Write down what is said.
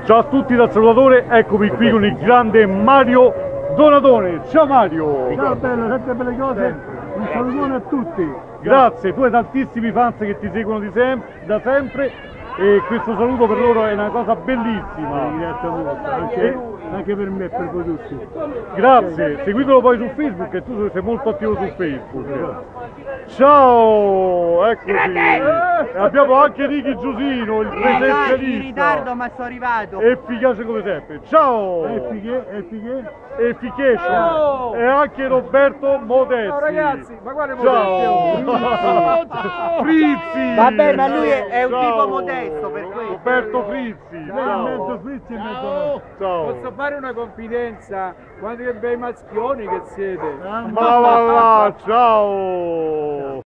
Ciao a tutti dal salutatore, eccomi qui con il grande Mario Donatone. Ciao Mario! Ciao bello, sempre belle cose, un salutone a tutti. Grazie, tu hai tantissimi fans che ti seguono da sempre e questo saluto per loro è una cosa bellissima. Grazie molto, anche per me e per voi tutti. Grazie, seguitelo poi su Facebook e tu sei molto attivo su Facebook. Ciao, eccoci. E abbiamo anche Ricky Giusino, il In presenzialista. ritardo ma sono arrivato. Efficace come sempre. Ciao. Efficace. Ciao. E anche Roberto Modesti. Ciao ragazzi, ma quale Ciao. Frizzi. Vabbè, ma lui è un Ciao. tipo modesto per questo. Roberto Frizzi. Ciao. Mezzo frizzi e mezzo... Ciao. Posso fare una confidenza? Quanti che bei maschioni che siete! Ma va là, ciao.